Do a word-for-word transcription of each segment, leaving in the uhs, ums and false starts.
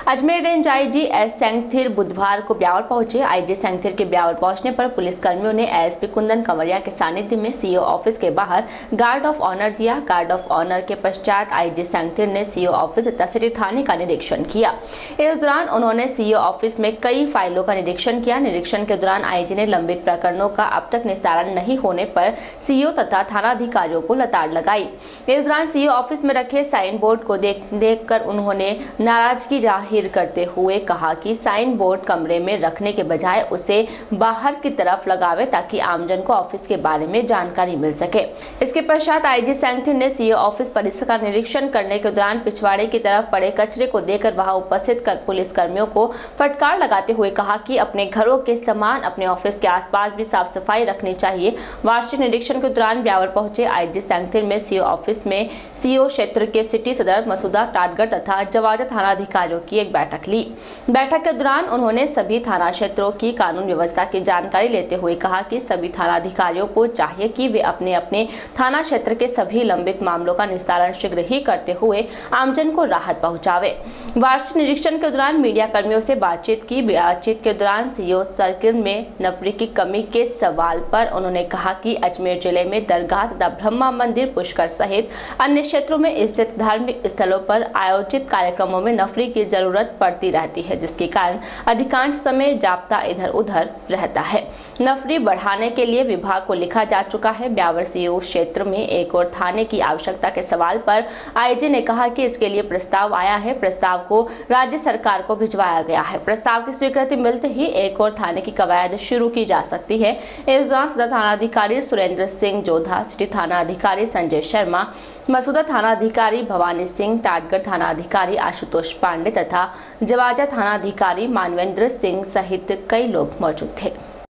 Ajmer range IG S Sengathir बुधवार को ब्यावर पहुंचे। आईजी सेंगथिर के ब्यावर पहुंचने पर पुलिस कर्मियों ने एएसपी कुंदन कंवरिया के सानिध्य में सीओ ऑफिस के बाहर गार्ड ऑफ ऑनर दिया। गार्ड ऑफ ऑनर के पश्चात आईजी सेंगथिर ने सीओ ऑफिस तथा सिटी थाने का निरीक्षण किया। इस दौरान उन्होंने सीओ ऑफिस में कई फाइलों का निरीक्षण किया। निरीक्षण के दौरान आईजी ने लंबित प्रकरणों का अब तक निस्तारण नहीं होने पर सीओ तथा थानाधिकारियों को लताड़ लगाई। इस दौरान सीओ ऑफिस में रखे साइन बोर्ड को देख देखकर उन्होंने नाराजगी जाहिर करते हुए कहा कि साइन बोर्ड कमरे में रखने के बजाय उसे बाहर की तरफ लगावे ताकि आमजन को ऑफिस के बारे में जानकारी मिल सके। इसके पश्चात आईजी सेंगथिर ने सीओ ऑफिस परिसर का निरीक्षण करने के दौरान पिछवाड़े की तरफ पड़े कचरे को देखकर वहां उपस्थित कर पुलिस कर्मियों को फटकार लगाते हुए कहा कि अपने घरों के समान अपने ऑफिस के आसपास भी साफ सफाई रखनी चाहिए। वार्षिक निरीक्षण के दौरान ब्यावर पहुंचे आईजी सेंगथिर में सीओ ऑफिस में सीओ क्षेत्र के सिटी सदर मसूदा टाटगढ़ तथा जवाजा थानाधिकारियों की एक बैठक ली। बैठक के दौरान उन्होंने सभी थाना क्षेत्रों की कानून व्यवस्था की जानकारी लेते हुए कहा कि सभी थानाधिकारियों को चाहिए कि वे अपने अपने थाना क्षेत्र के सभी लंबित मामलों का निस्तारण शीघ्र ही करते हुए आमजन को राहत पहुंचावे। वार्षिक निरीक्षण के दौरान मीडिया कर्मियों से बातचीत की। बातचीत के दौरान सीओ सर्किल में नफरी की कमी के सवाल पर उन्होंने कहा कि अजमेर जिले में दरगाह तथा ब्रह्मा मंदिर, पुष्कर सहित अन्य क्षेत्रों में स्थित धार्मिक स्थलों पर आयोजित कार्यक्रमों में नफरी की जरूरत पड़ती रहती है, जिसके कारण अधिकांश समय जाप्ता इधर उधर रहता है। नफरी बढ़ाने के लिए विभाग को लिखा जा चुका है। ब्यावर सीओ क्षेत्र में एक और थाने की आवश्यकता के सवाल पर आईजी ने कहा कि इसके लिए प्रस्ताव आया है। प्रस्ताव को राज्य सरकार को भिजवाया गया है। प्रस्ताव की स्वीकृति मिलते ही एक और थाने की कवायद शुरू की जा सकती है। इस दौरान सदर थानाधिकारी सुरेंद्र सिंह जोधा, सिटी थाना अधिकारी संजय शर्मा, मसूदा थाना अधिकारी भवानी सिंह, टाटगढ़ थाना अधिकारी आशुतोष पांडे तथा जवाजा थाना अधिकारी मानवेंद्र सिंह सहित कई लोग मौजूद थे।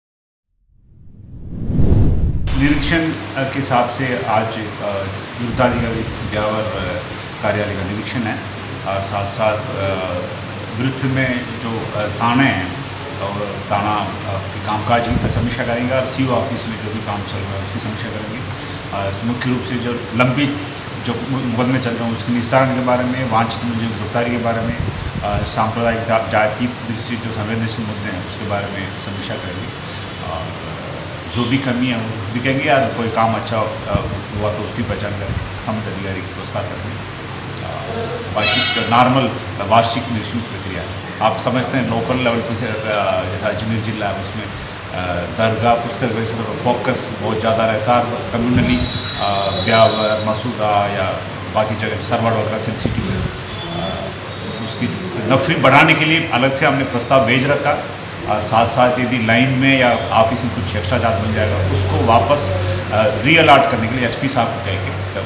निरीक्षण के हिसाब से आज वृत्ताधिकारी ब्यावर कार्यालय का निरीक्षण है और साथ साथ वृत्त में जो थाने हैं और थाना के कामकाज की समीक्षा करेंगे और सीओ ऑफिस में जो भी काम चल रहा है उसकी समीक्षा करेंगे। मुख्य रूप से जो लंबी जो मुकदमे चल रहे हैं उसके निस्तारण के बारे में, वांछित मुझे गिरफ्तारी के बारे में, सांप्रदायिक जाति दृष्टि जो संवेदनशील मुद्दे हैं उसके बारे में समीक्षा करेंगे और जो भी कमी है वो दिखेंगे या कोई काम अच्छा हुआ तो उसकी पहचान करेंगे, संबंधित अधिकारी को पुरस्कार करेंगे। बाकी जो नॉर्मल वार्षिक निरीक्षण प्रक्रिया है, आप समझते हैं लोकल लेवल पर से जैसा अजमेर जिला है उसमें दरगाह पुष्कर वैसे तो फोकस बहुत ज़्यादा रहता है। कम्युनली ब्यावर, मसूदा या बाकी जगह सरवड़ वगैरह सेंसिटिव उसकी नफरी बढ़ाने के लिए अलग से हमने प्रस्ताव भेज रखा और साथ साथ यदि लाइन में या ऑफिस में कुछ एक्स्ट्रा चार्ज मिल जाएगा उसको वापस री अलॉट करने के लिए एसपी साहब को कहेंगे।